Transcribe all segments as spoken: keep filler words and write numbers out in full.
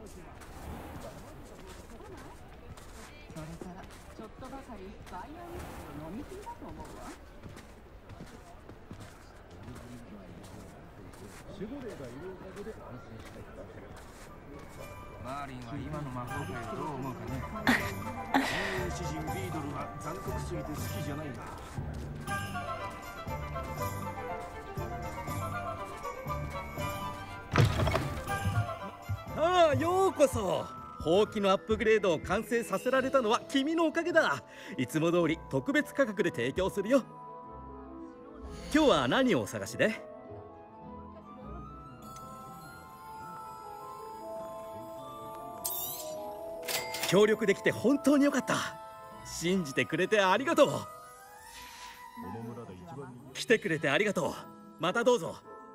それからちょっとばかりファイヤーミスト飲みすぎだと思うわ。 守護霊がいるおかげで安心して暮らせる。 マーリンは今の魔法界をどう思うかね。 主人ビードルは残酷すぎて好きじゃないんだ。 ああ、ようこそ。ほうきのアップグレードを完成させられたのは君のおかげだ。いつも通り特別価格で提供するよ。今日は何をお探しで？協力できて本当によかった。信じてくれてありがとう。来てくれてありがとう。またどうぞ。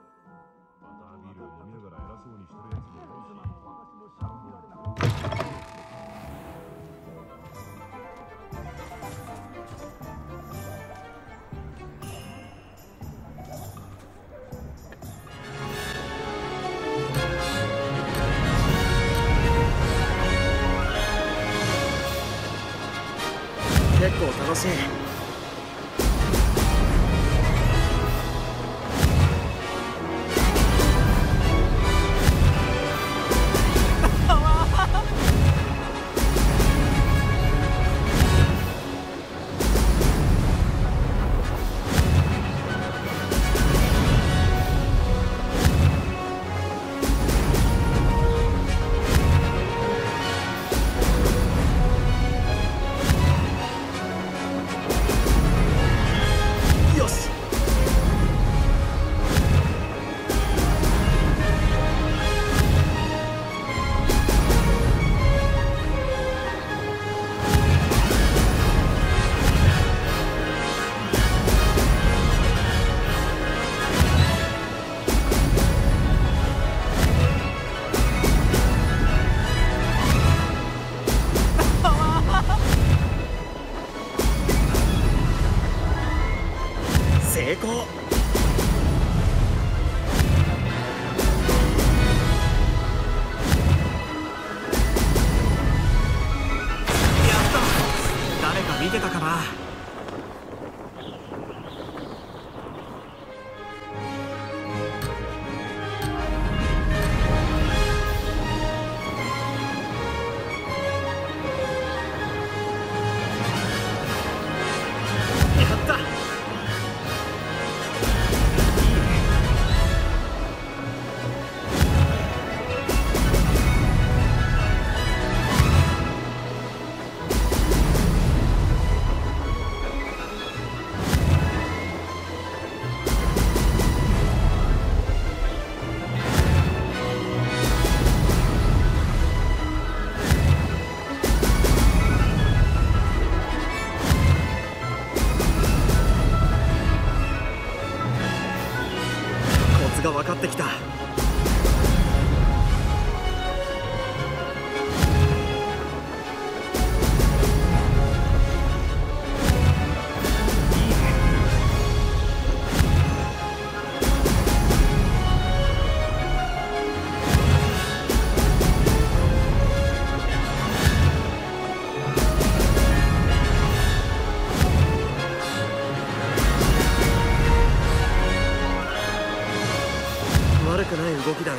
結構楽しい。成功。やった。誰か見てたかな。が分かってきた。悪くない動きだね。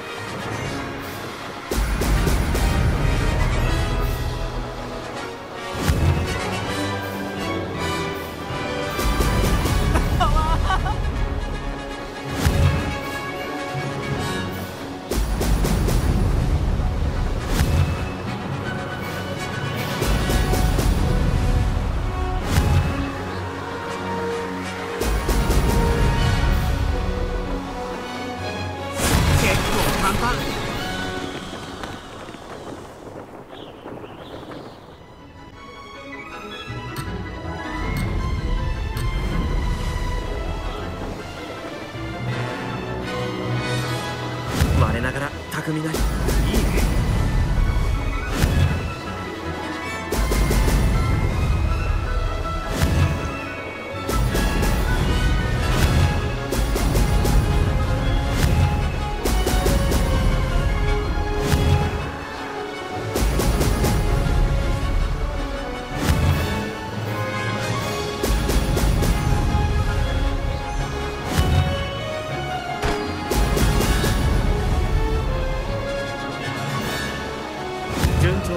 我ながら巧みなり。いいね。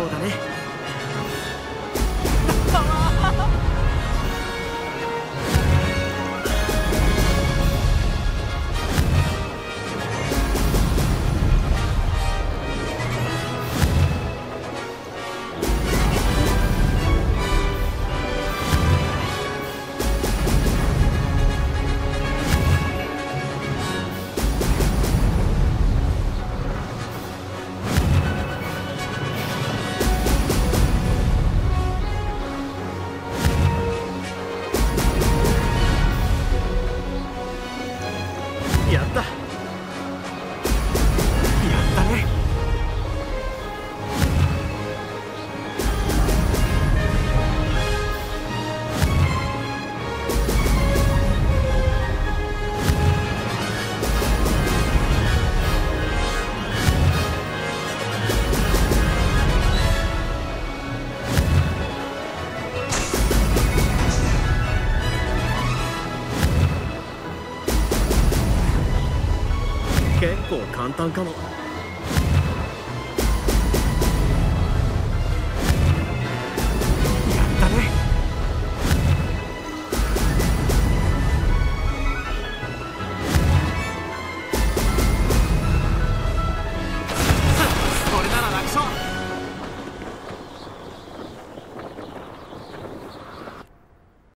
そうだね。やったやったね。結構簡単かも。